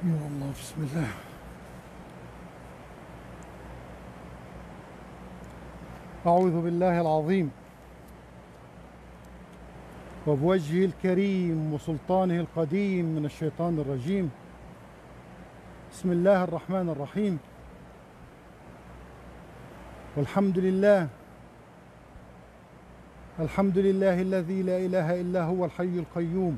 يا الله، بسم الله. أعوذ بالله العظيم وبوجهه الكريم وسلطانه القديم من الشيطان الرجيم. بسم الله الرحمن الرحيم. والحمد لله، الحمد لله الذي لا إله إلا هو الحي القيوم.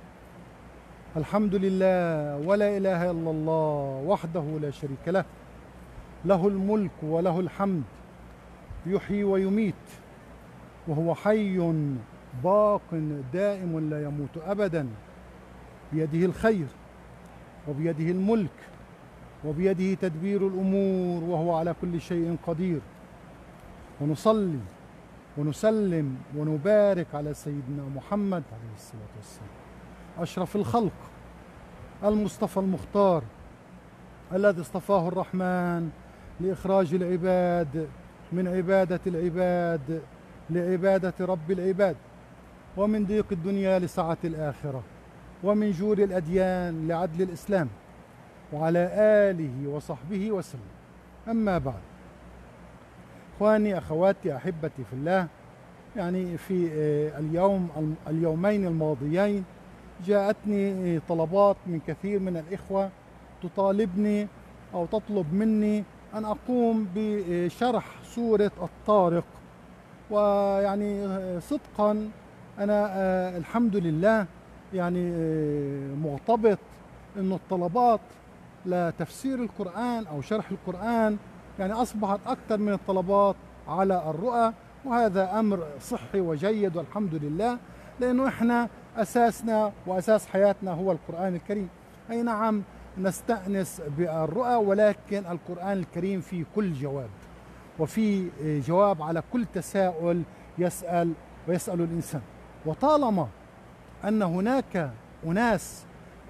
الحمد لله ولا إله إلا الله وحده لا شريك له، له الملك وله الحمد، يحيي ويميت وهو حي باق دائم لا يموت أبدا، بيده الخير وبيده الملك وبيده تدبير الأمور وهو على كل شيء قدير. ونصلي ونسلم ونبارك على سيدنا محمد عليه الصلاة والسلام، أشرف الخلق، المصطفى المختار، الذي اصطفاه الرحمن لإخراج العباد من عبادة العباد لعبادة رب العباد، ومن ضيق الدنيا لسعة الآخرة، ومن جور الأديان لعدل الإسلام، وعلى آله وصحبه وسلم. أما بعد، إخواني أخواتي أحبتي في الله، يعني في اليومين الماضيين جاءتني طلبات من كثير من الإخوة تطالبني أو تطلب مني أن أقوم بشرح سورة الطارق. ويعني صدقا أنا الحمد لله يعني مغتبط أن الطلبات لتفسير القرآن أو شرح القرآن يعني أصبحت أكثر من الطلبات على الرؤى، وهذا أمر صحي وجيد والحمد لله، لأنه إحنا أساسنا وأساس حياتنا هو القرآن الكريم. أي نعم نستأنس بالرؤى، ولكن القرآن الكريم فيه كل جواب، وفي جواب على كل تساؤل يسأل الإنسان. وطالما أن هناك أناس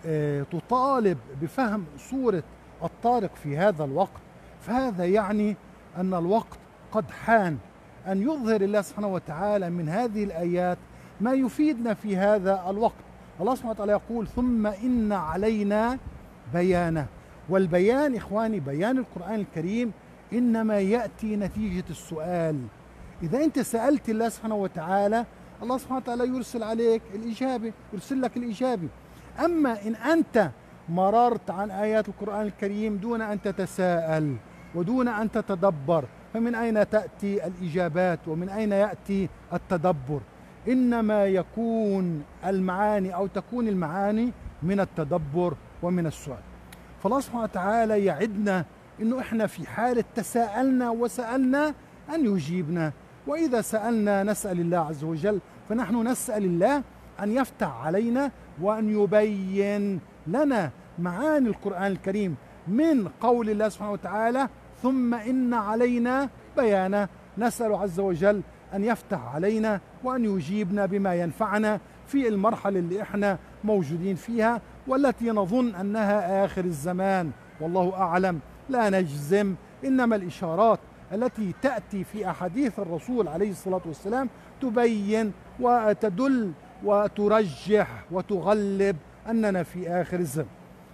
تطالب بفهم سورة الطارق في هذا الوقت، فهذا يعني أن الوقت قد حان أن يظهر الله سبحانه وتعالى من هذه الآيات ما يفيدنا في هذا الوقت. الله سبحانه وتعالى يقول: ثم إن علينا بيانه. والبيان إخواني، بيان القرآن الكريم إنما يأتي نتيجة السؤال. إذا أنت سألت الله سبحانه وتعالى، الله سبحانه وتعالى يرسل عليك الإجابة، يرسل لك الإجابة. أما إن أنت مررت عن آيات القرآن الكريم دون أن تتساءل ودون أن تتدبر، فمن أين تأتي الإجابات ومن أين يأتي التدبر؟ إنما يكون المعاني أو تكون المعاني من التدبر ومن السؤال. فالله سبحانه وتعالى يعدنا إنه إحنا في حالة تساءلنا وسألنا أن يجيبنا، وإذا سألنا نسأل الله عز وجل، فنحن نسأل الله أن يفتح علينا وأن يبين لنا معاني القرآن الكريم من قول الله سبحانه وتعالى: ثم إن علينا بيانه. نسأل عز وجل أن يفتح علينا وأن يجيبنا بما ينفعنا في المرحلة اللي إحنا موجودين فيها، والتي نظن أنها آخر الزمان، والله أعلم، لا نجزم. إنما الإشارات التي تأتي في أحاديث الرسول عليه الصلاة والسلام تبين وتدل وترجح وتغلب أننا في آخر الزمان.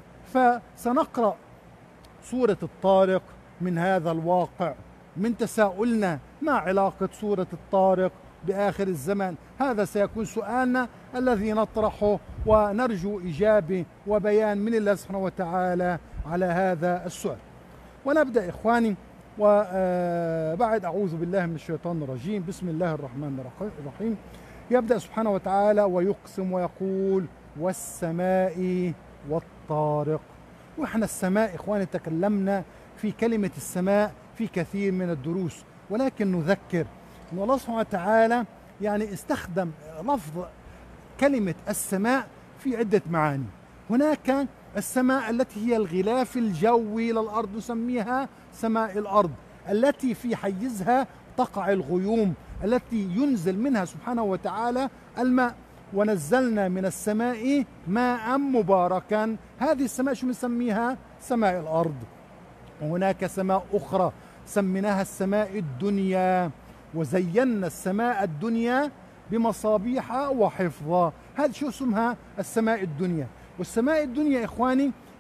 فسنقرأ سورة الطارق من هذا الواقع، من تساؤلنا: ما علاقة سورة الطارق بآخر الزمان؟ هذا سيكون سؤالنا الذي نطرحه، ونرجو إجابة وبيان من الله سبحانه وتعالى على هذا السؤال. ونبدأ إخواني، وبعد أعوذ بالله من الشيطان الرجيم، بسم الله الرحمن الرحيم. يبدأ سبحانه وتعالى ويقسم ويقول: والسماء والطارق. وإحنا السماء إخواني تكلمنا في كلمة السماء في كثير من الدروس، ولكن نذكر أن الله سبحانه وتعالى يعني استخدم لفظ كلمة السماء في عدة معاني. هناك السماء التي هي الغلاف الجوي للأرض، نسميها سماء الأرض، التي في حيزها تقع الغيوم التي ينزل منها سبحانه وتعالى الماء. ونزلنا من السماء ماء مباركا. هذه السماء شو نسميها؟ سماء الأرض. وهناك سماء أخرى سميناها السماء الدنيا، وزينا السماء الدنيا بمصابيح وحفظا. هذه شو اسمها؟ السماء الدنيا. والسماء الدنيا إخواني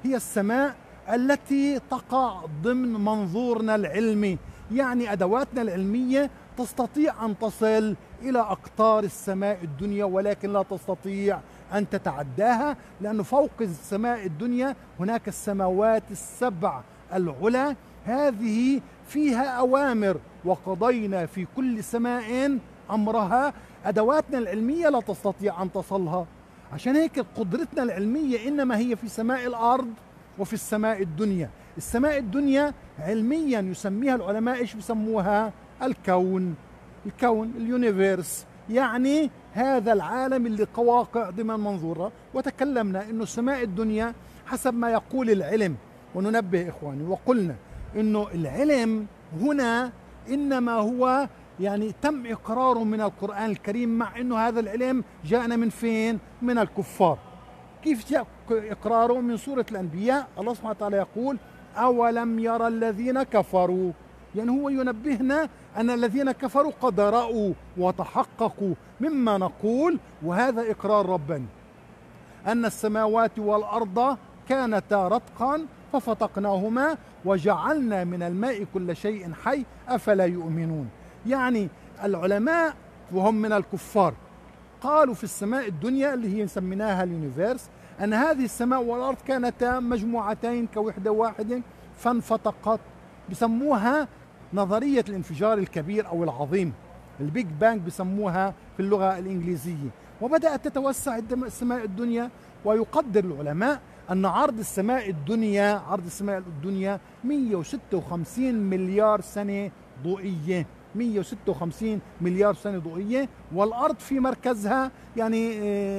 هي السماء التي تقع ضمن منظورنا العلمي، يعني أدواتنا العلمية تستطيع أن تصل إلى أقطار السماء الدنيا، ولكن لا تستطيع أن تتعداها، لأن فوق السماء الدنيا هناك السماوات السبع العلى، هذه فيها أوامر، وقضينا في كل سماء أمرها. أدواتنا العلمية لا تستطيع أن تصلها، عشان هيك قدرتنا العلمية إنما هي في سماء الأرض وفي السماء الدنيا. السماء الدنيا علميا يسميها العلماء إيش بسموها؟ الكون. الكون، اليونيفيرس، يعني هذا العالم اللي قواقع ضمن منظورها. وتكلمنا إنه السماء الدنيا حسب ما يقول العلم، وننبه إخواني وقلنا إنه العلم هنا إنما هو يعني تم إقراره من القرآن الكريم، مع إنه هذا العلم جاءنا من فين؟ من الكفار. كيف جاء إقراره؟ من سورة الأنبياء، الله سبحانه وتعالى يقول: أولم يرى الذين كفروا، يعني هو ينبهنا أن الذين كفروا قد رأوا وتحققوا مما نقول، وهذا إقرار رباني، أن السماوات والأرض كانتا رتقا ففتقناهما وجعلنا من الماء كل شيء حي أفلا يؤمنون. يعني العلماء وهم من الكفار قالوا في السماء الدنيا اللي هي سميناها اليونيفيرس أن هذه السماء والأرض كانتا مجموعتين كوحدة واحدة فانفتقت، بسموها نظرية الانفجار الكبير أو العظيم، البيج بانج بسموها في اللغة الإنجليزية، وبدأت تتوسع السماء الدنيا. ويقدر العلماء أن عرض السماء الدنيا 156 مليار سنة ضوئية، 156 مليار سنة ضوئية، والأرض في مركزها يعني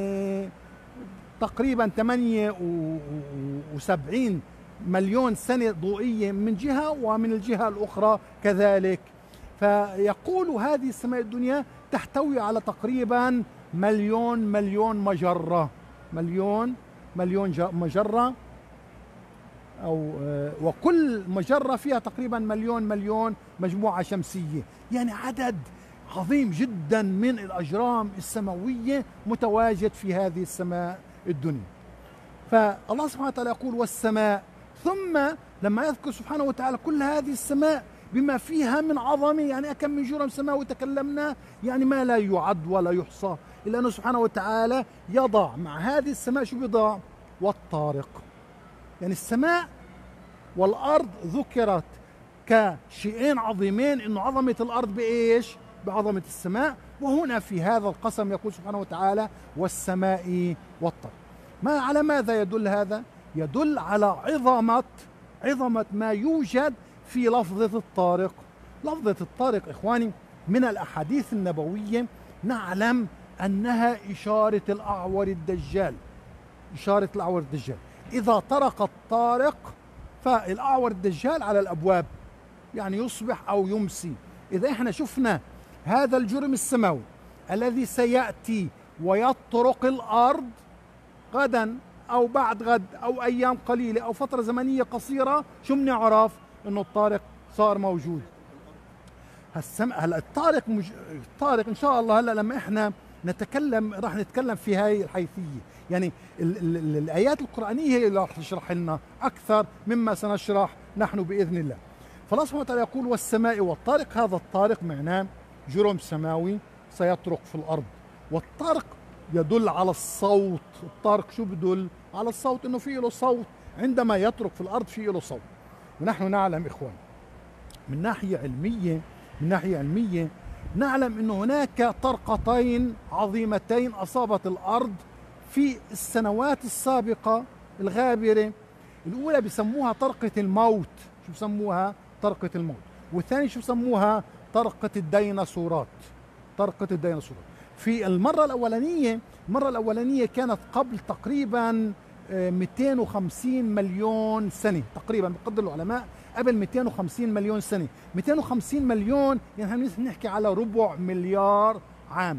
تقريبا 78 مليون سنة ضوئية من جهة، ومن الجهة الأخرى كذلك. فيقول هذه السماء الدنيا تحتوي على تقريبا مليون مجرة، مليون مجرة، أو وكل مجرة فيها تقريبا مليون مجموعة شمسية، يعني عدد عظيم جدا من الأجرام السماوية متواجد في هذه السماء الدنيا. فالله سبحانه وتعالى يقول: والسماء، ثم لما يذكر سبحانه وتعالى كل هذه السماء بما فيها من عظمة، يعني كم من جرم سماوي تكلمنا، يعني ما لا يعد ولا يحصى، إلا أنه سبحانه وتعالى يضع مع هذه السماء شو بيضع؟ والطارق. يعني السماء والأرض ذكرت كشيئين عظيمين، إنه عظمة الأرض بإيش؟ بعظمة السماء. وهنا في هذا القسم يقول سبحانه وتعالى: والسماء والطارق. على ماذا يدل هذا؟ يدل على عظمة ما يوجد في لفظة الطارق. لفظة الطارق إخواني من الأحاديث النبوية نعلم أنها إشارة الأعور الدجال، إشارة الأعور الدجال. إذا طرق الطارق فالأعور الدجال على الأبواب، يعني يصبح أو يمسي. إذا إحنا شفنا هذا الجرم السماوي الذي سيأتي ويطرق الأرض غدا أو بعد غد أو أيام قليلة أو فترة زمنية قصيرة، شو بنعرف؟ إنه الطارق صار موجود. هلا الطارق الطارق إن شاء الله هلا لما إحنا نتكلم راح نتكلم في هاي الحيثية، يعني الآيات القرآنية هي اللي راح تشرح لنا أكثر مما سنشرح نحن بإذن الله. فالله سبحانه وتعالى يقول: والسماء والطارق. هذا الطارق معناه جرم سماوي سيطرق في الأرض، والطارق يدل على الصوت. الطارق شو بدل؟ على الصوت، إنه فيه له صوت، عندما يطرق في الأرض فيه له صوت. ونحن نعلم إخوان من ناحية علمية نعلم أن هناك طرقتين عظيمتين أصابت الأرض في السنوات السابقة الغابرة. الأولى بسموها طرقة الموت. شو بسموها؟ طرقة الموت. والثاني شو بسموها؟ طرقة الديناصورات. طرقة الديناصورات. في المرة الأولانية كانت قبل تقريبا 250 مليون سنة تقريبا، بقدر العلماء قبل 250 مليون سنة. 250 مليون يعني نحكي على ربع مليار عام.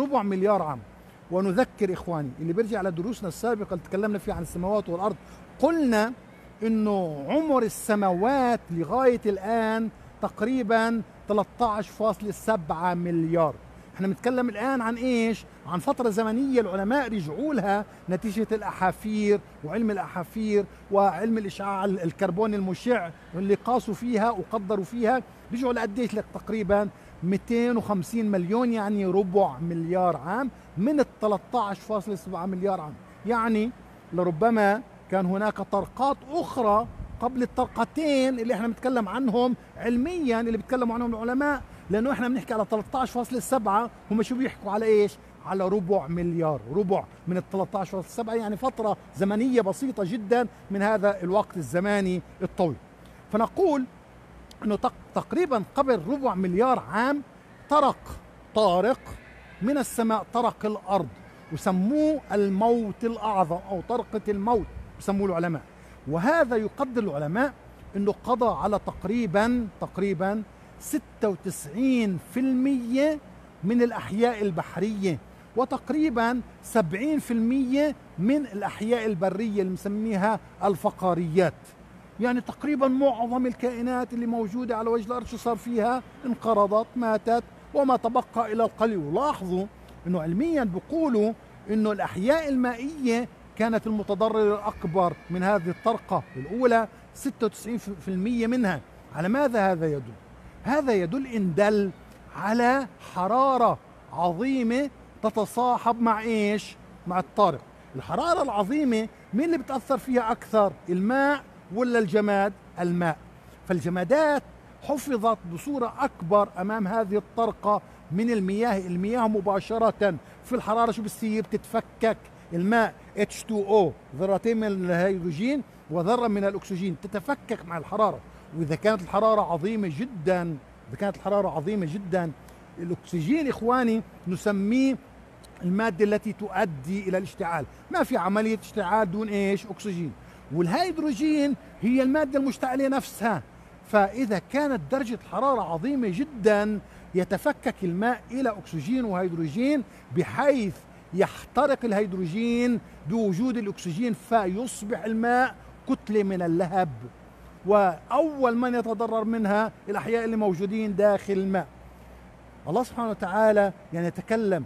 ونذكر إخواني اللي بيرجع على دروسنا السابقة اللي تكلمنا فيها عن السماوات والأرض، قلنا إنه عمر السماوات لغاية الآن تقريبا 13.7 مليار. احنا بنتكلم الآن عن إيش؟ عن فترة زمنية العلماء رجعوا لها نتيجة الأحافير وعلم الأحافير وعلم الإشعاع الكربوني المشع اللي قاسوا فيها وقدروا فيها، رجعوا لقديش؟ لك تقريبا 250 مليون، يعني ربع مليار عام من ال 13.7 مليار عام. يعني لربما كان هناك طرقات أخرى قبل الطرقتين اللي احنا بنتكلم عنهم علميا، اللي بيتكلموا عنهم العلماء، لأنه احنا بنحكي على 13.7، هم شو بيحكوا على ايش؟ على ربع مليار، ربع من ال 13.7، يعني فترة زمنية بسيطة جدا من هذا الوقت الزماني الطويل. فنقول انه تقريبا قبل ربع مليار عام طارق من السماء، طرق الارض، وسموه الموت الاعظم او طرقة الموت بسموه العلماء. وهذا يقدر العلماء انه قضى على تقريبا 96% من الاحياء البحرية، وتقريبا 70% من الاحياء البرية اللي مسميها الفقاريات. يعني تقريبا معظم الكائنات اللي موجودة على وجه الأرض شو صار فيها؟ انقرضت، ماتت، وما تبقى إلى القليل. ولاحظوا أنه علميا بيقولوا أنه الأحياء المائية كانت المتضرر الأكبر من هذه الطرقة الأولى، 96% منها. على ماذا هذا يدل؟ هذا يدل إن دل على حرارة عظيمة تتصاحب مع إيش؟ مع الطارق. الحرارة العظيمة مين اللي بتأثر فيها أكثر؟ الماء ولا الجماد؟ الماء. فالجمادات حفظت بصورة أكبر أمام هذه الطرقة من المياه مباشرة في الحرارة شو بتصير؟ تتفكك. الماء H2O، ذرتين من الهيدروجين وذرة من الأكسجين، تتفكك مع الحرارة. وإذا كانت الحرارة عظيمة جدا، الأكسجين إخواني نسميه المادة التي تؤدي إلى الاشتعال. ما في عملية اشتعال دون إيش؟ أكسجين. والهيدروجين هي المادة المشتعلة نفسها. فإذا كانت درجة حرارة عظيمة جدا يتفكك الماء إلى أكسجين وهيدروجين، بحيث يحترق الهيدروجين بوجود الأكسجين، فيصبح الماء كتلة من اللهب، وأول من يتضرر منها الأحياء اللي موجودين داخل الماء. الله سبحانه وتعالى يعني يتكلم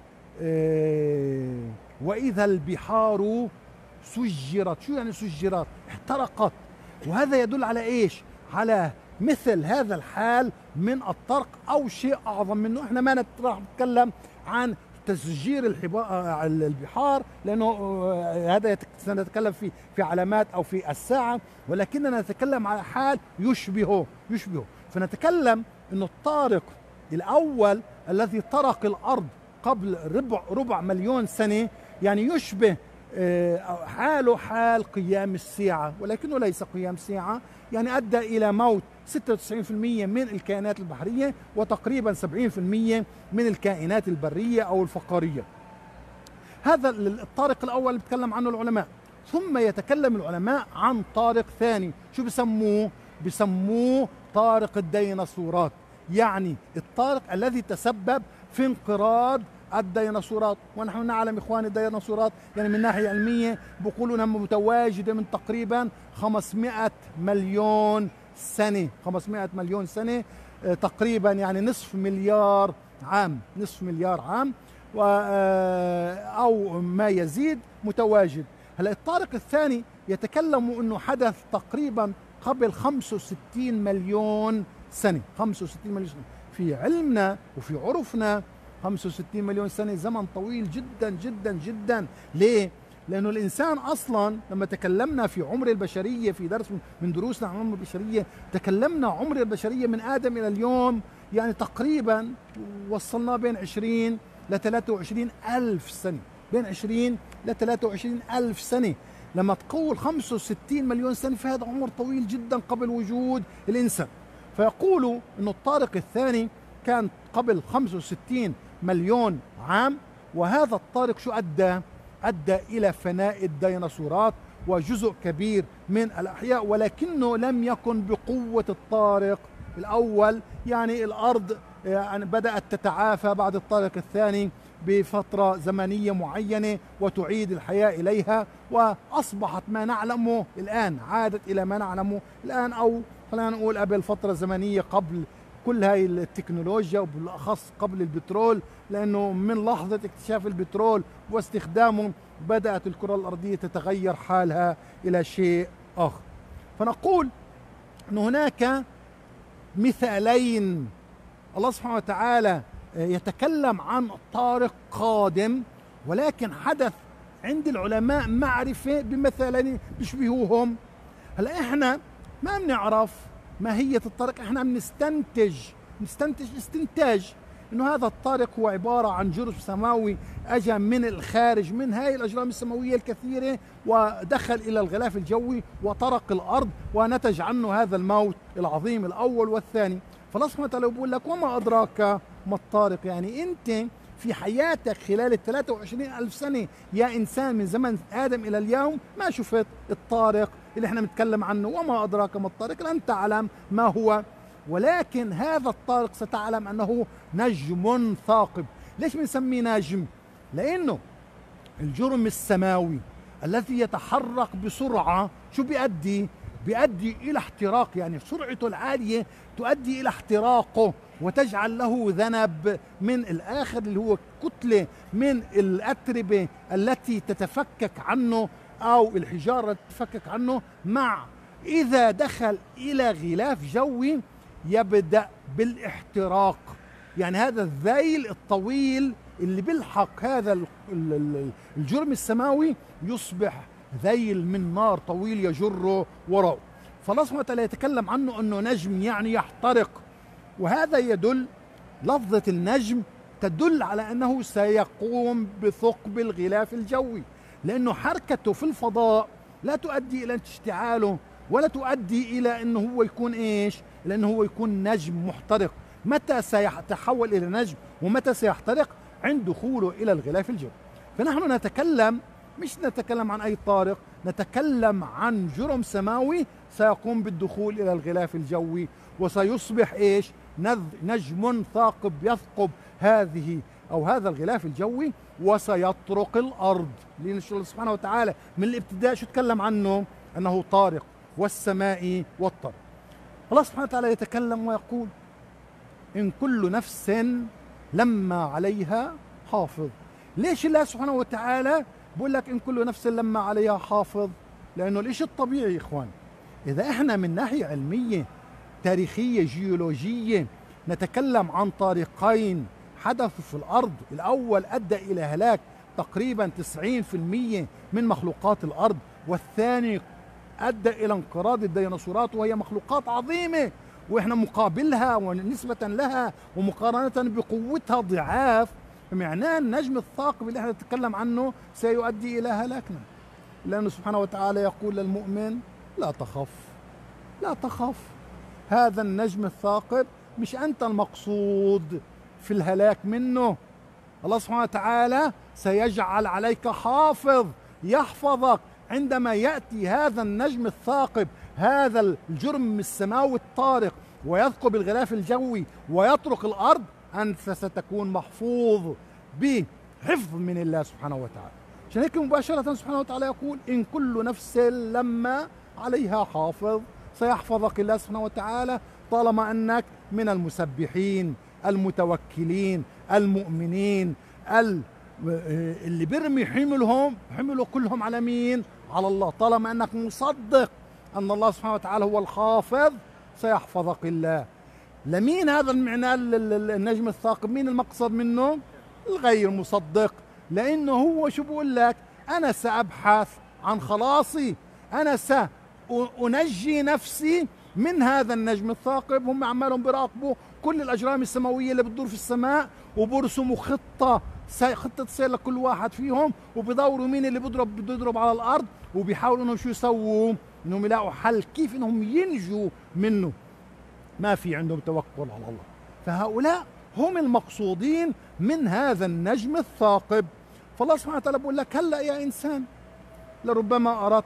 وإذا البحار سجرت. شو يعني سجرت؟ احترقت. وهذا يدل على إيش؟ على مثل هذا الحال من الطرق أو شيء أعظم منه. احنا ما راح نتكلم عن تسجير البحار، لأنه هذا سنتكلم في علامات أو في الساعة، ولكننا نتكلم على حال يشبهه. فنتكلم أنه الطارق الأول الذي طرق الأرض قبل ربع مليون سنة، يعني يشبه حاله حال قيام الساعة، ولكنه ليس قيام الساعة. يعني أدى إلى موت 96% من الكائنات البحرية، وتقريبا 70% من الكائنات البرية أو الفقارية. هذا الطارق الأول اللي بيتكلم عنه العلماء. ثم يتكلم العلماء عن طارق ثاني. شو بسموه طارق الديناصورات، يعني الطارق الذي تسبب في انقراض الديناصورات. ونحن نعلم إخواني الديناصورات يعني من ناحية علمية بيقولوا أنها متواجدة من تقريبا 500 مليون سنة، 500 مليون سنة تقريبا، يعني نصف مليار عام أو ما يزيد متواجد. هلا الطارق الثاني يتكلم أنه حدث تقريبا قبل 65 مليون سنة. 65 مليون سنة في علمنا وفي عرفنا 65 مليون سنة زمن طويل جدا جدا جدا. ليه؟ لأنه الإنسان أصلا لما تكلمنا في عمر البشرية في درس من دروسنا عن عمر البشرية، تكلمنا عمر البشرية من آدم إلى اليوم يعني تقريبا وصلنا بين 20 ل 23 ألف سنة، بين 20 ل 23 ألف سنة. لما تقول 65 مليون سنة فهذا عمر طويل جدا قبل وجود الإنسان. فيقولوا أنه الطارق الثاني كان قبل 65 مليون عام، وهذا الطارق شو أدى إلى فناء الديناصورات وجزء كبير من الأحياء، ولكنه لم يكن بقوة الطارق الأول. يعني الأرض يعني بدأت تتعافى بعد الطارق الثاني بفترة زمنية معينة وتعيد الحياة إليها، وأصبحت ما نعلمه الآن، عادت إلى ما نعلمه الآن، أو خلينا نقول قبل فترة زمنية قبل كل هاي التكنولوجيا، وبالأخص قبل البترول، لأنه من لحظة اكتشاف البترول واستخدامه بدأت الكرة الأرضية تتغير حالها إلى شيء آخر. فنقول أن هناك مثالين. الله سبحانه وتعالى يتكلم عن طارق قادم، ولكن حدث عند العلماء معرفة بمثالين يشبهوهم. هلا احنا ما بنعرف ماهية الطارق، احنا بنستنتج استنتاج انه هذا الطارق هو عبارة عن جرم سماوي اجى من الخارج، من هاي الاجرام السماوية الكثيرة، ودخل الى الغلاف الجوي وطرق الارض، ونتج عنه هذا الموت العظيم الاول والثاني. فالله سبحانه وتعالى بيقول لك وما ادراك ما الطارق، يعني انت في حياتك خلال ال 23 ألف سنة يا إنسان من زمن آدم إلى اليوم ما شفت الطارق اللي احنا بنتكلم عنه. وما أدراك ما الطارق، لن تعلم ما هو، ولكن هذا الطارق ستعلم أنه نجم ثاقب. ليش بنسميه نجم؟ لأنه الجرم السماوي الذي يتحرك بسرعة شو بيؤدي إلى احتراق، يعني سرعته العالية تؤدي إلى احتراقه وتجعل له ذنب من الآخر اللي هو كتلة من الأتربة التي تتفكك عنه أو الحجارة تتفكك عنه، مع إذا دخل إلى غلاف جوي يبدأ بالاحتراق. يعني هذا الذيل الطويل اللي بيلحق هذا الجرم السماوي يصبح ذيل من نار طويل يجره وراءه. فالله سبحانه وتعالى يتكلم عنه أنه نجم يعني يحترق، وهذا يدل، لفظة النجم تدل على أنه سيقوم بثقب الغلاف الجوي، لأنه حركته في الفضاء لا تؤدي إلى اشتعاله ولا تؤدي إلى أنه هو يكون إيش؟ لأنه هو يكون نجم محترق. متى سيتحول إلى نجم ومتى سيحترق؟ عند دخوله إلى الغلاف الجوي. فنحن مش نتكلم عن أي طارق، نتكلم عن جرم سماوي سيقوم بالدخول إلى الغلاف الجوي، وسيصبح إيش؟ نجم ثاقب يثقب هذا الغلاف الجوي وسيطرق الأرض. لأن الله سبحانه وتعالى من الابتداء شو تكلم عنه؟ أنه طارق والسماء والطارق. الله سبحانه وتعالى يتكلم ويقول إن كل نفس لما عليها حافظ. ليش الله سبحانه وتعالى بقول لك إن كل نفس لما عليها حافظ؟ لأنه الإشي الطبيعي يا إخوان، إذا إحنا من ناحية علمية تاريخية جيولوجية نتكلم عن طارقين حدثوا في الأرض، الأول أدى إلى هلاك تقريبا 90% من مخلوقات الأرض، والثاني أدى إلى انقراض الديناصورات، وهي مخلوقات عظيمة وإحنا مقابلها ونسبة لها ومقارنة بقوتها ضعاف. معناه النجم الثاقب اللي احنا نتكلم عنه سيؤدي إلى هلاكنا، لأنه سبحانه وتعالى يقول للمؤمن لا تخف، هذا النجم الثاقب مش أنت المقصود في الهلاك منه. الله سبحانه وتعالى سيجعل عليك حافظ يحفظك عندما يأتي هذا النجم الثاقب، هذا الجرم السماوي الطارق، ويثقب الغلاف الجوي ويطرق الأرض، أنت ستكون محفوظ بحفظ من الله سبحانه وتعالى. عشان هيك مباشرة سبحانه وتعالى يقول إن كل نفس لما عليها حافظ، سيحفظك الله سبحانه وتعالى طالما أنك من المسبحين المتوكلين المؤمنين اللي بيرمي حملوا كلهم على مين؟ على الله. طالما أنك مصدق أن الله سبحانه وتعالى هو الحافظ سيحفظك الله. لمين هذا المعنى النجم الثاقب؟ مين المقصد منه؟ الغير مصدق، لأنه هو شو بقول لك؟ أنا سأبحث عن خلاصي، أنا سأنجي نفسي من هذا النجم الثاقب. هم عمالهم بيراقبوا كل الأجرام السماوية اللي بتدور في السماء، وبرسموا خطة سير لكل واحد فيهم، وبيدوروا مين اللي بيضرب على الأرض، وبيحاولوا إنهم شو يسووا؟ إنهم يلاقوا حل كيف إنهم ينجوا منه. ما في عندهم توكل على الله. فهؤلاء هم المقصودين من هذا النجم الثاقب. فالله سبحانه وتعالى بيقول لك هلأ يا إنسان لربما أردت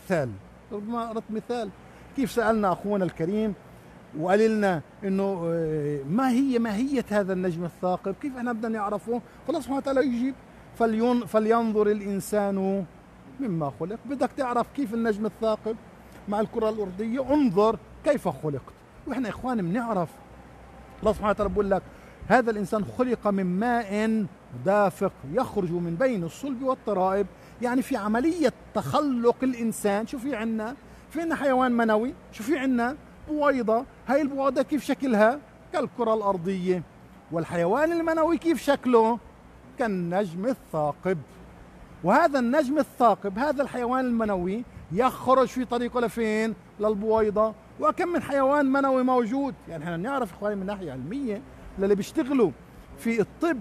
مثال. كيف سألنا أخونا الكريم وقال لنا إنه ما هي ماهية هذا النجم الثاقب؟ كيف إحنا بدنا نعرفه؟ فالله سبحانه وتعالى يجيب فلينظر الإنسان مما خلق. بدك تعرف كيف النجم الثاقب مع الكرة الأرضية؟ انظر كيف خلقت. وإحنا إخوان بنعرف الله سبحانه وتعالى بيقول لك هذا الإنسان خلق من ماء دافق يخرج من بين الصلب والترائب. يعني في عملية تخلق الإنسان شو في عنا؟ في عنا حيوان منوي، شو في عنا؟ بويضة. هاي البويضة كيف شكلها؟ كالكرة الأرضية. والحيوان المنوي كيف شكله؟ كالنجم الثاقب. وهذا النجم الثاقب، هذا الحيوان المنوي يخرج في طريقه لفين؟ للبويضة. وكم من حيوان منوي موجود. يعني احنا نعرف اخواني من ناحية علمية للي بيشتغلوا في الطب،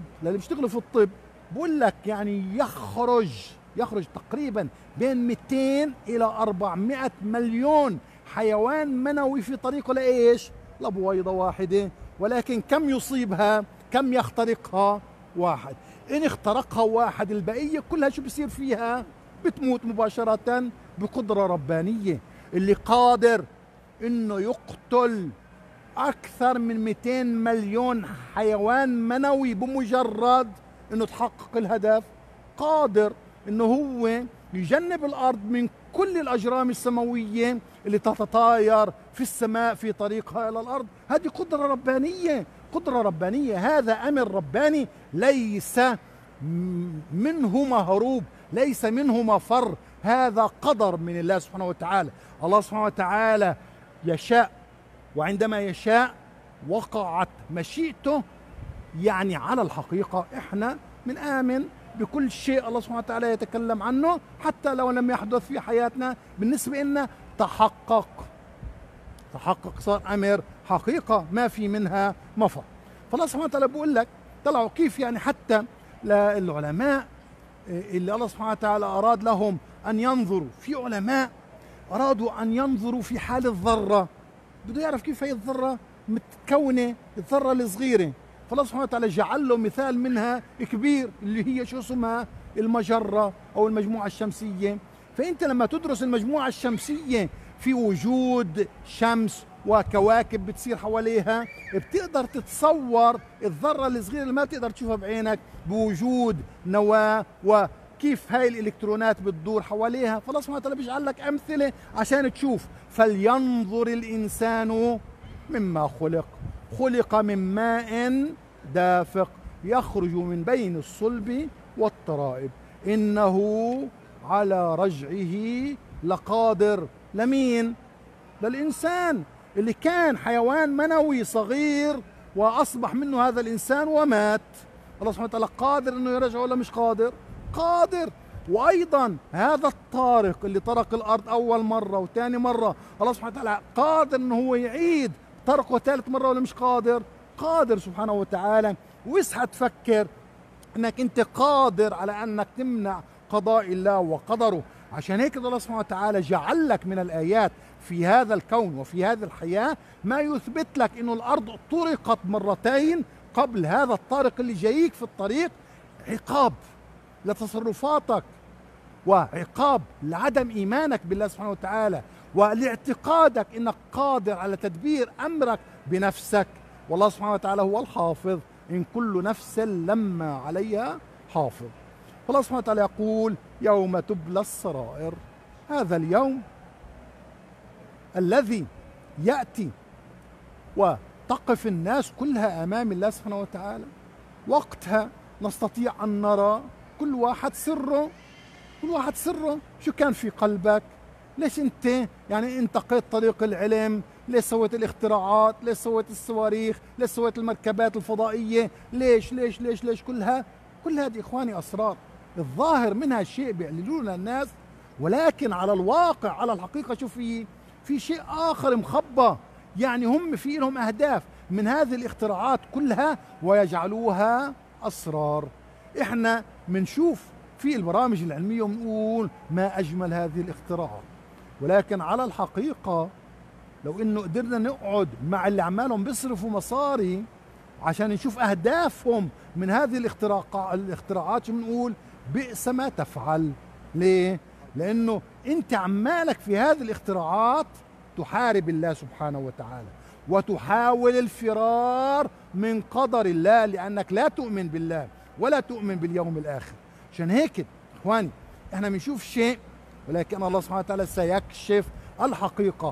بقول لك يعني يخرج تقريبا بين 200 إلى 400 مليون حيوان منوي في طريقه لإيش؟ لبويضة واحدة. ولكن كم يصيبها؟ كم يخترقها؟ واحد. إن اخترقها واحد البقية كلها شو بصير فيها؟ بتموت مباشرة بقدرة ربانية اللي قادر إنه يقتل أكثر من 200 مليون حيوان منوي بمجرد إنه تحقق الهدف. قادر إنه هو يجنب الأرض من كل الأجرام السماوية اللي تتطاير في السماء في طريقها إلى الأرض. هذه قدرة ربانية، قدرة ربانية. هذا أمر رباني ليس منه مهروب، ليس منه مفر. هذا قدر من الله سبحانه وتعالى. الله سبحانه وتعالى يشاء، وعندما يشاء وقعت مشيئته. يعني على الحقيقة احنا بنآمن بكل شيء الله سبحانه وتعالى يتكلم عنه حتى لو لم يحدث في حياتنا. بالنسبة لنا تحقق، صار أمر حقيقة ما في منها مفر. فالله سبحانه وتعالى بيقول لك طلعوا كيف يعني حتى للعلماء اللي الله سبحانه وتعالى أراد لهم أن ينظروا. في علماء أرادوا أن ينظروا في حال الذرة، بده يعرف كيف هي الذرة متكونة، الذرة الصغيرة. فالله سبحانه وتعالى جعل له مثال منها كبير اللي هي شو اسمها؟ المجرة أو المجموعة الشمسية. فأنت لما تدرس المجموعة الشمسية في وجود شمس وكواكب بتصير حواليها، بتقدر تتصور الذرة الصغيرة اللي ما تقدر تشوفها بعينك بوجود نواة وكيف هاي الإلكترونات بتدور حواليها. فالله سبحانه وتعالى بيجعل لك أمثلة عشان تشوف. فلينظر الإنسان مما خلق من ماء دافق يخرج من بين الصلب والترائب إنه على رجعه لقادر. لمين؟ للإنسان اللي كان حيوان منوي صغير وأصبح منه هذا الإنسان ومات. الله سبحانه وتعالى قادر إنه يرجعه ولا مش قادر؟ قادر. وأيضا هذا الطارق اللي طرق الأرض أول مرة وثاني مرة، الله سبحانه وتعالى قادر إنه هو يعيد طرقه ثالث مرة ولا مش قادر؟ قادر سبحانه وتعالى. ويصحى تفكر انك انت قادر على انك تمنع قضاء الله وقدره. عشان هيك الله سبحانه وتعالى جعل لك من الآيات في هذا الكون وفي هذه الحياة ما يثبت لك انه الارض طرقت مرتين قبل هذا الطارق اللي جايك في الطريق. عقاب لتصرفاتك، وعقاب لعدم ايمانك بالله سبحانه وتعالى، ولاعتقادك انك قادر على تدبير امرك بنفسك. والله سبحانه وتعالى هو الحافظ، ان كل نفس لما عليها حافظ. فالله سبحانه وتعالى يقول يوم تبلى السرائر. هذا اليوم الذي يأتي وتقف الناس كلها امام الله سبحانه وتعالى. وقتها نستطيع ان نرى كل واحد سره، شو كان في قلبك. ليش انت يعني انتقيت طريق العلم؟ ليش سويت الاختراعات؟ ليش سويت الصواريخ؟ ليش سويت المركبات الفضائية؟ ليش ليش ليش ليش كل هذه اخواني اسرار الظاهر منها شيء بيعلنونه للناس، ولكن على الواقع على الحقيقة شو في شيء اخر مخبى. يعني هم في لهم اهداف من هذه الاختراعات كلها ويجعلوها اسرار. احنا بنشوف في البرامج العلمية ونقول ما أجمل هذه الاختراعات، ولكن على الحقيقة لو إنه قدرنا نقعد مع اللي عمالهم بيصرفوا مصاري عشان نشوف أهدافهم من هذه الاختراعات، شو بنقول؟ بئس ما تفعل. ليه؟ لأنه أنت عمالك في هذه الاختراعات تحارب الله سبحانه وتعالى وتحاول الفرار من قدر الله، لأنك لا تؤمن بالله ولا تؤمن باليوم الآخر. عشان هيك اخواني احنا بنشوف شيء، ولكن الله سبحانه وتعالى سيكشف الحقيقة.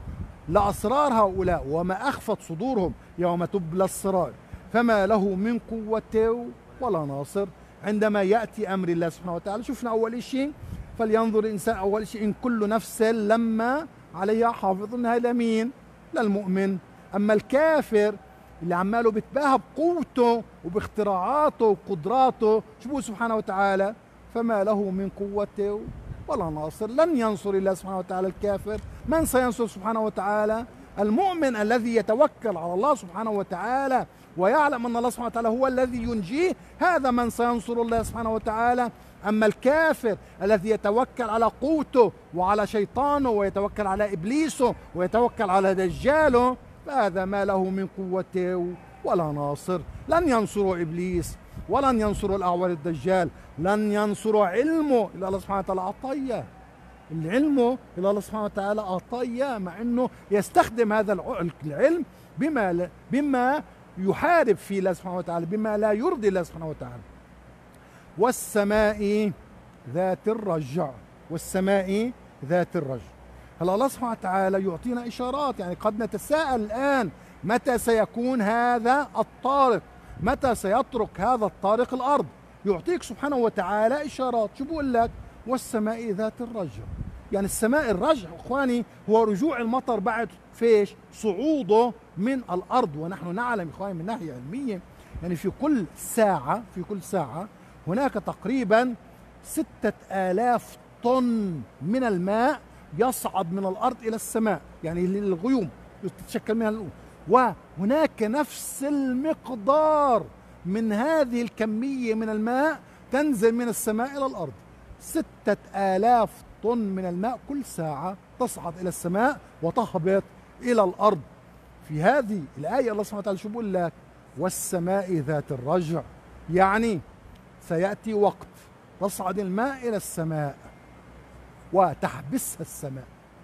لأسرار هؤلاء وما أخفت صدورهم يوم تبلى السرائر، فما له من قوة ولا ناصر عندما يأتي أمر الله سبحانه وتعالى. شفنا أول شيء فلينظر الإنسان، أول شيء إن كل نفس لما عليها حافظ، إنها لمين؟ للمؤمن. أما الكافر اللي عماله بتباهى بقوته وباختراعاته وقدراته، شوفوا سبحانه وتعالى فما له من قوة ولا ناصر. لن ينصر الله سبحانه وتعالى الكافر. من سينصر سبحانه وتعالى؟ المؤمن الذي يتوكل على الله سبحانه وتعالى ويعلم أن الله سبحانه وتعالى هو الذي ينجيه، هذا من سينصر الله سبحانه وتعالى. أما الكافر الذي يتوكل على قوته وعلى شيطانه ويتوكل على إبليسه ويتوكل على دجاله، فهذا ما له من قوة ولا ناصر. لن ينصر إبليس ولن ينصر الأعور الدجال، لن ينصر علمه إلا الله سبحانه وتعالى أعطيه. العلم إلا الله سبحانه وتعالى أعطيه، مع أنه يستخدم هذا العلم بما يحارب فيه الله سبحانه وتعالى، بما لا يرضي الله سبحانه وتعالى. والسماء ذات الرجع، والسماء ذات الرجع. هلا الله سبحانه وتعالى يعطينا إشارات، يعني قد نتساءل الآن متى سيكون هذا الطارق، متى سيطرق هذا الطارق الأرض. يعطيك سبحانه وتعالى إشارات. شو بقول لك؟ والسماء ذات الرجع، يعني السماء الرجع إخواني هو رجوع المطر بعد فيش صعوده من الأرض. ونحن نعلم إخواني من ناحية علمية يعني في كل ساعة هناك تقريبا 6000 طن من الماء يصعد من الأرض إلى السماء، يعني الغيوم تتشكل منها الغيوم. وهناك نفس المقدار من هذه الكمية من الماء تنزل من السماء إلى الأرض. 6000 طن من الماء كل ساعة تصعد إلى السماء وتهبط إلى الأرض. في هذه الآية الله سبحانه وتعالى شو بقول لك؟ والسماء ذات الرجع، يعني سيأتي وقت تصعد الماء إلى السماء وتحبسها السماء،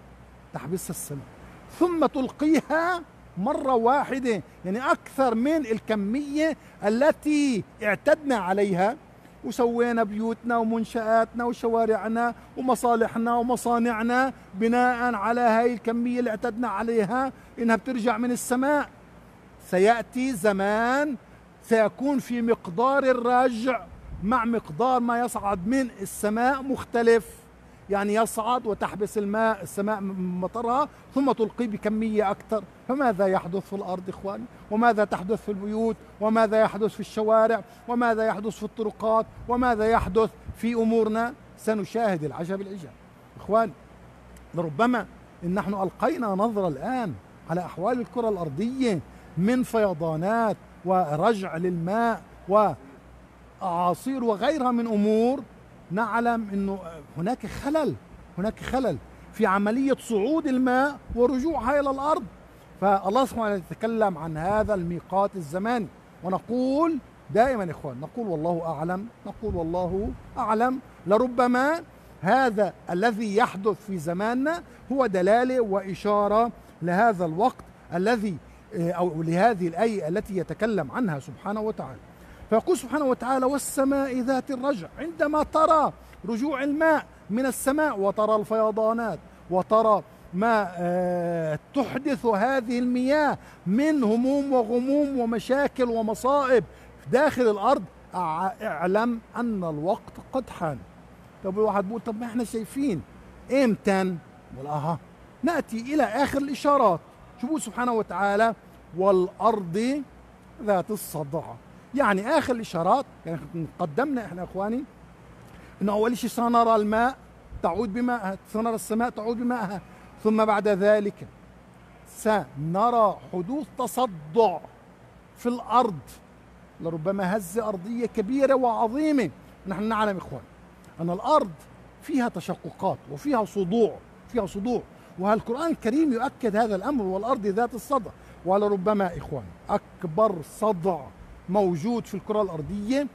ثم تلقيها مرة واحدة، يعني أكثر من الكمية التي اعتدنا عليها وسوينا بيوتنا ومنشآتنا وشوارعنا ومصالحنا ومصانعنا بناء على هاي الكمية اللي اعتدنا عليها إنها بترجع من السماء. سيأتي زمان سيكون في مقدار الرجع مع مقدار ما يصعد من السماء مختلف، يعني يصعد وتحبس الماء السماء مطرها ثم تلقي بكمية أكثر. فماذا يحدث في الأرض إخواني؟ وماذا تحدث في البيوت؟ وماذا يحدث في الشوارع؟ وماذا يحدث في الطرقات؟ وماذا يحدث في أمورنا؟ سنشاهد العجب العجاب إخواني. لربما إن نحن ألقينا نظرة الآن على أحوال الكرة الأرضية من فيضانات ورجع للماء وأعاصير وغيرها من أمور، نعلم أنه هناك خلل في عملية صعود الماء ورجوعها إلى الأرض. فالله سبحانه وتعالى يتكلم عن هذا الميقات الزماني، ونقول دائما إخوان نقول والله أعلم. لربما هذا الذي يحدث في زماننا هو دلالة وإشارة لهذا الوقت الذي أو لهذه الآية التي يتكلم عنها سبحانه وتعالى. فيقول سبحانه وتعالى والسماء ذات الرجع. عندما ترى رجوع الماء من السماء وترى الفيضانات وترى ما تحدث هذه المياه من هموم وغموم ومشاكل ومصائب داخل الأرض، اعلم أن الوقت قد حان. طب الواحد بيقول طب ما احنا شايفين امتى؟ نأتي إلى آخر الإشارات. شوفوا سبحانه وتعالى والأرض ذات الصدع، يعني آخر الإشارات. يعني قدمنا إحنا إخواني إنه أول شيء سنرى الماء تعود بماءها، سنرى السماء تعود بماءها، ثم بعد ذلك سنرى حدوث تصدع في الأرض، لربما هزة أرضية كبيرة وعظيمة. نحن نعلم إخوان أن الأرض فيها تشققات وفيها صدوع، والقرآن الكريم يؤكد هذا الأمر، والأرض ذات الصدع. ولربما إخوان أكبر صدع موجود في الكرة الأرضية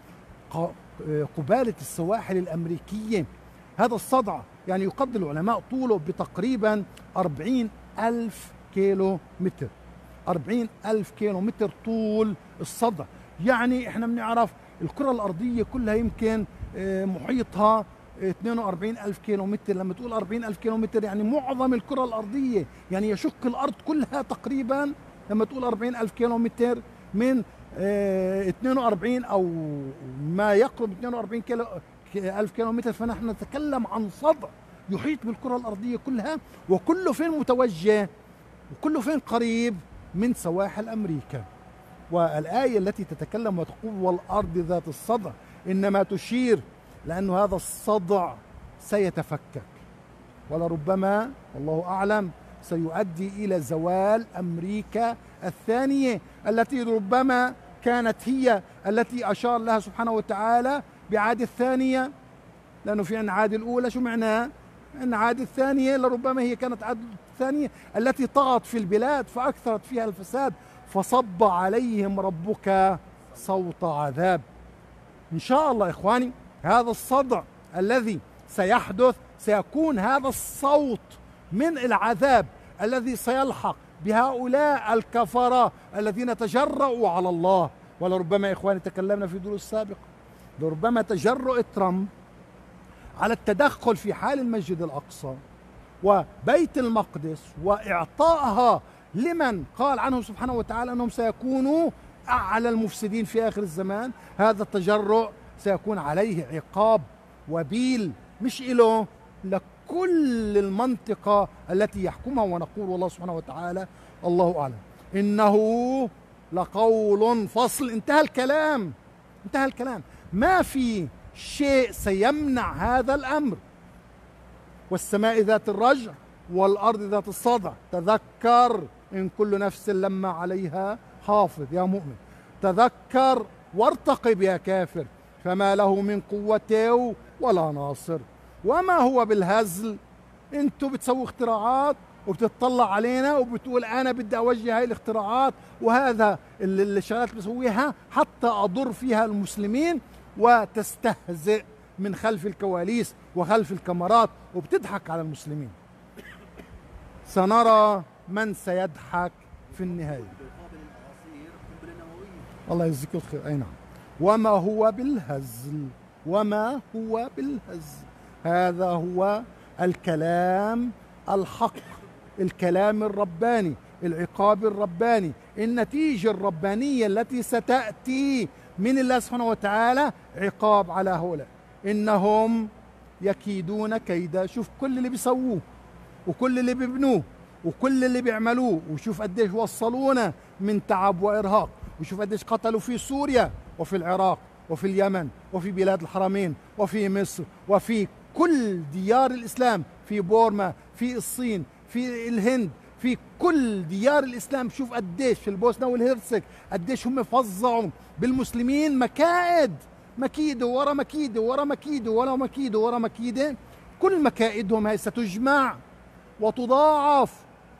قبالة السواحل الأمريكية. هذا الصدع يعني يقدر العلماء طوله بتقريبا 40,000 كيلو متر، 40,000 كيلو متر طول الصدع. يعني احنا بنعرف الكرة الأرضية كلها يمكن محيطها 42 ألف كيلو متر. لما تقول 40 ألف كيلو متر يعني معظم الكرة الأرضية، يعني يشق الأرض كلها تقريبا. لما تقول 40 ألف كيلو متر من 42 أو ما يقرب 42 ألف كيلو متر، فنحن نتكلم عن صدع يحيط بالكرة الأرضية كلها، وكله فين متوجه، وكله فين قريب من سواحل أمريكا. والآية التي تتكلم وتقول والأرض ذات الصدع إنما تشير لأن هذا الصدع سيتفكك، ولربما والله أعلم سيؤدي إلى زوال أمريكا الثانية التي ربما كانت هي التي أشار لها سبحانه وتعالى بعاد الثانية. لأنه في عن عاد الأولى شو معناه؟ أن عاد الثانية لربما هي كانت عاد الثانية التي طغت في البلاد فأكثرت فيها الفساد، فصب عليهم ربك صوت عذاب. إن شاء الله إخواني هذا الصدع الذي سيحدث سيكون هذا الصوت من العذاب الذي سيلحق بهؤلاء الكفرة الذين تجرؤوا على الله. ولربما إخواني تكلمنا في دروس سابقة، لربما تجرؤ ترامب على التدخل في حال المسجد الأقصى وبيت المقدس وإعطائها لمن قال عنهم سبحانه وتعالى أنهم سيكونوا أعلى المفسدين في آخر الزمان. هذا التجرؤ سيكون عليه عقاب وبيل، مش إله، لكل المنطقة التي يحكمها. ونقول والله سبحانه وتعالى الله أعلم إنه لقول فصل. انتهى الكلام، انتهى الكلام، ما في شيء سيمنع هذا الأمر. والسماء ذات الرجع والأرض ذات الصدع. تذكر إن كل نفس لما عليها حافظ يا مؤمن، تذكر وارتقب يا كافر، فما له من قوة ولا ناصر. وما هو بالهزل. انتوا بتسووا اختراعات وبتطلع علينا وبتقول انا بدي اوجه هاي الاختراعات وهذا الشغلات بسويها حتى اضر فيها المسلمين، وتستهزئ من خلف الكواليس وخلف الكاميرات وبتضحك على المسلمين. سنرى من سيضحك في النهاية. الله يجزيك الخير. أي نعم. وما هو بالهزل، وما هو بالهزل. هذا هو الكلام الحق، الكلام الرباني، العقاب الرباني، النتيجة الربانية التي ستأتي من الله سبحانه وتعالى عقاب على هؤلاء. إنهم يكيدون كيدا. شوف كل اللي بيسووه وكل اللي بيبنوه وكل اللي بيعملوه، وشوف قديش وصلونا من تعب وإرهاق، وشوف قديش قتلوا في سوريا وفي العراق وفي اليمن وفي بلاد الحرمين وفي مصر وفي كل ديار الإسلام، في بورما، في الصين، في الهند، في كل ديار الإسلام. شوف قديش في البوسنة والهرسك قديش هم فظعوا بالمسلمين مكائد، مكيدة ورا مكيدة ورا مكيدة ورا مكيدة ورا مكيدة. كل مكائدهم هي ستجمع وتضاعف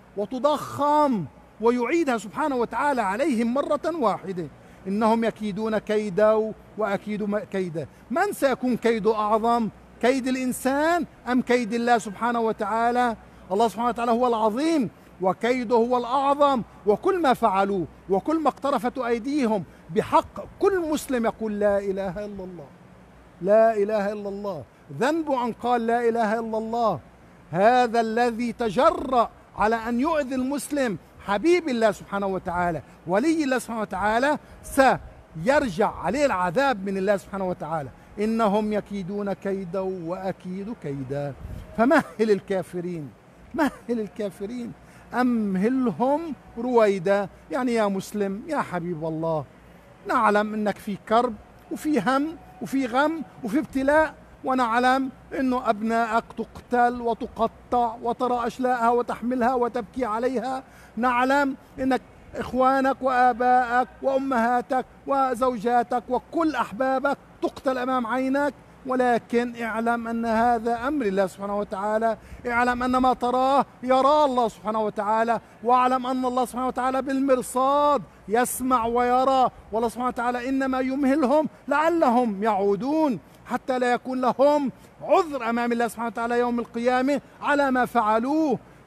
وتضخم ويعيدها سبحانه وتعالى عليهم مرة واحدة. إنهم يكيدون كيدا وأكيد كيدا. من سيكون كيده أعظم، كيد الإنسان أم كيد الله سبحانه وتعالى؟ الله سبحانه وتعالى هو العظيم وكيده هو الأعظم. وكل ما فعلوه وكل ما اقترفت أيديهم بحق كل مسلم يقول لا إله إلا الله، لا إله إلا الله. ذنبه أن قال لا إله إلا الله. هذا الذي تجرأ على أن يؤذي المسلم حبيب الله سبحانه وتعالى ولي الله سبحانه وتعالى سيرجع عليه العذاب من الله سبحانه وتعالى. إنهم يكيدون كيدا وأكيد كيدا. فمهل الكافرين، مهل الكافرين، أمهلهم رويدا. يعني يا مسلم يا حبيب الله، نعلم أنك في كرب وفي هم وفي غم وفي ابتلاء، ونعلم أنه أبنائك تقتل وتقطع وترى أشلاءها وتحملها وتبكي عليها. نعلم أنك إخوانك وآبائك وأمهاتك وزوجاتك وكل أحبابك تقتل أمام عينك، ولكن اعلم أن هذا أمر الله سبحانه وتعالى. اعلم أن ما تراه يرى الله سبحانه وتعالى، واعلم أن الله سبحانه وتعالى بالمرصاد يسمع ويرى. والله سبحانه وتعالى إنما يمهلهم لعلهم يعودون، حتى لا يكون لهم عذر أمام الله سبحانه وتعالى يوم القيامة على ما فعلوه.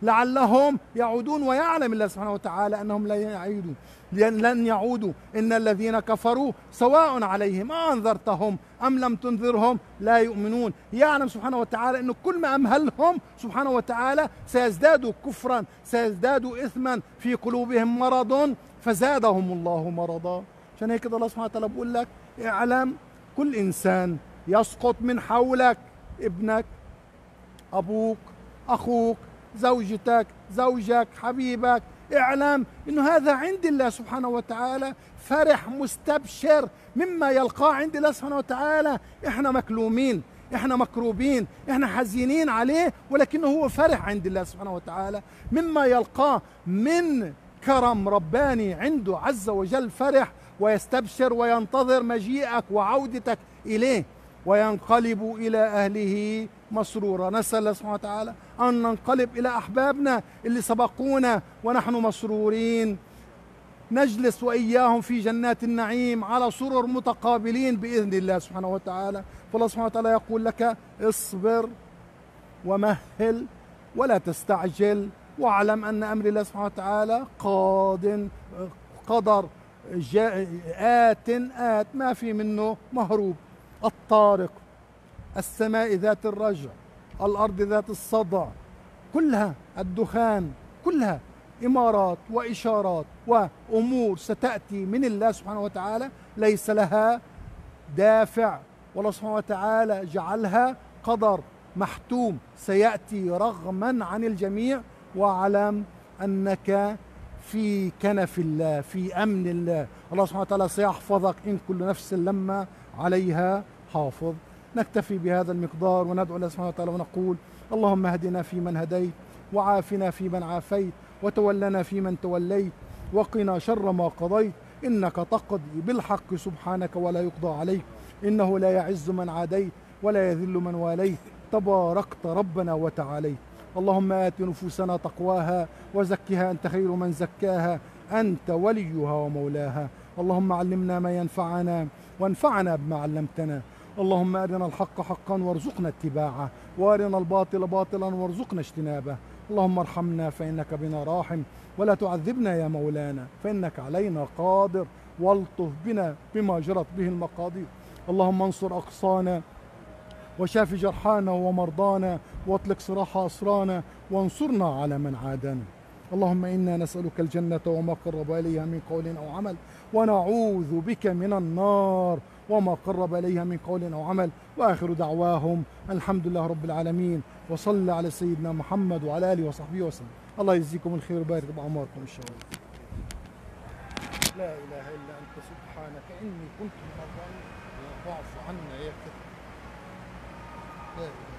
لعلهم يعودون. ويعلم الله سبحانه وتعالى أنهم لن يعودوا. إن الذين كفروا سواء عليهم أنذرتهم أم لم تنذرهم لا يؤمنون. يعلم سبحانه وتعالى أن كل ما أمهلهم سبحانه وتعالى سيزدادوا كفرا، سيزدادوا إثما، في قلوبهم مرض فزادهم الله مرضا. عشان هيك الله سبحانه وتعالى بقول لك اعلم، كل إنسان يسقط من حولك، ابنك، أبوك، أخوك، زوجتك، زوجك، حبيبك، اعلم إنه هذا عند الله سبحانه وتعالى، فرح مستبشر مما يلقاه عند الله سبحانه وتعالى. احنا مكلومين، احنا مكروبين، احنا حزينين عليه، ولكنه هو فرح عند الله سبحانه وتعالى مما يلقاه من كرم رباني عنده عز وجل. فرح ويستبشر وينتظر مجيئك وعودتك إليه، وينقلب إلى أهله مسرورا. نسأل الله سبحانه وتعالى أن ننقلب إلى أحبابنا اللي سبقونا ونحن مسرورين، نجلس وإياهم في جنات النعيم على سرر متقابلين بإذن الله سبحانه وتعالى. فالله سبحانه وتعالى يقول لك اصبر ومهل ولا تستعجل، واعلم أن أمر الله سبحانه وتعالى قدر آت ما في منه مهروب. الطارق، السماء ذات الرجع، الأرض ذات الصدع، كلها الدخان، كلها إمارات وإشارات وأمور ستأتي من الله سبحانه وتعالى ليس لها دافع، والله سبحانه وتعالى جعلها قدر محتوم سيأتي رغما عن الجميع. واعلم أنك في كنف الله، في أمن الله. الله سبحانه وتعالى سيحفظك إن كل نفس لما عليها حافظ. نكتفي بهذا المقدار وندعو الله سبحانه وتعالى ونقول اللهم اهدنا فيمن هديت، وعافنا فيمن عافيت، وتولنا فيمن توليت، وقنا شر ما قضيت، إنك تقضي بالحق سبحانك ولا يقضى عليك، إنه لا يعز من عاديت ولا يذل من واليت، تباركت ربنا وتعاليت. اللهم آت نفوسنا تقواها وزكها أنت خير من زكاها، أنت وليها ومولاها. اللهم علمنا ما ينفعنا وانفعنا بما علمتنا. اللهم أرنا الحق حقا وارزقنا اتباعه، وأرنا الباطل باطلا وارزقنا اجتنابه. اللهم ارحمنا فإنك بنا راحم، ولا تعذبنا يا مولانا فإنك علينا قادر، والطف بنا بما جرت به المقادير. اللهم انصر أقصانا وشاف جرحانا ومرضانا، واطلق سراح أسرانا، وانصرنا على من عادانا. اللهم إنا نسألك الجنة وما قرب إليها من قول أو عمل، ونعوذ بك من النار وما قرب إليها من قول أو عمل. وآخر دعواهم الحمد لله رب العالمين، وصلى على سيدنا محمد وعلى آله وصحبه وسلم. الله يجزيكم الخير ويبارك بأعماركم إن شاء الله. لا إله إلا أنت سبحانك إني كنت من الظالمين، واعف عنا يا كريم. لا إله